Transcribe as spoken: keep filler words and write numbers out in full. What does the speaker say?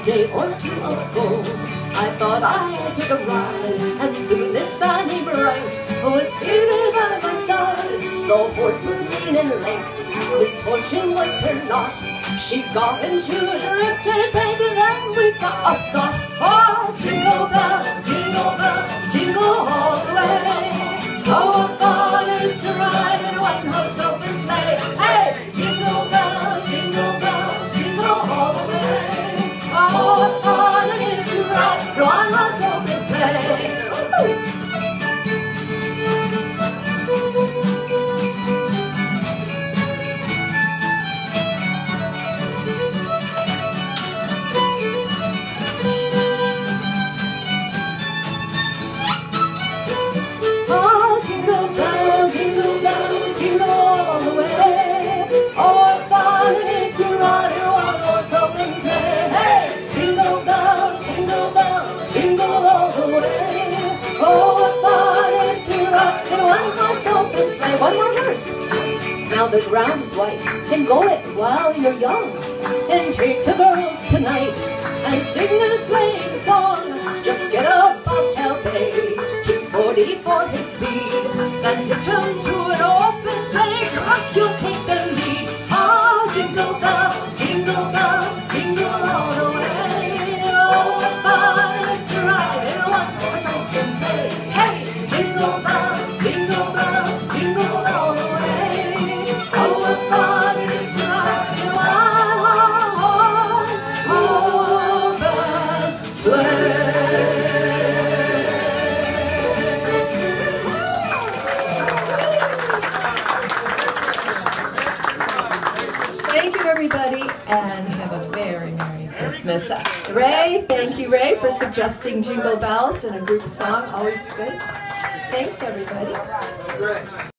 day or two ago, I thought I'd take a ride, and soon this fanny bright was seated by my side. The horse was lean in length, misfortune was her lot. She got into it, lifted, baby, then we got a start. Oh, jingle bell, jingle bell, jingle all the way. Oh, what fun it is to ride in a one-horse open sleigh. Hey, jingle bell, jingle bell, jingle all the way. Oh, what fun it is to ride in a one-horse open sleigh. One more verse. Now the ground is white, and go it while you're young, and take the girls tonight and sing this sleighing song. Just get a bobtail bay, two forty for his speed, and hitch him to an open sleigh. Rock, you'll take the lead. Oh, jingle bell, jingle bell, jingle all the way. Oh, what fun it is to ride in a one-horse open sleigh. Hey, jingle bell, jingle bell, jingle all the way. Oh, what fun it is to ride in a one-horse open sleigh. Thank you, everybody, and have a very Merry Christmas. Ray, thank you, Ray, for suggesting Jingle Bells in a group song. Always good. Thanks, everybody.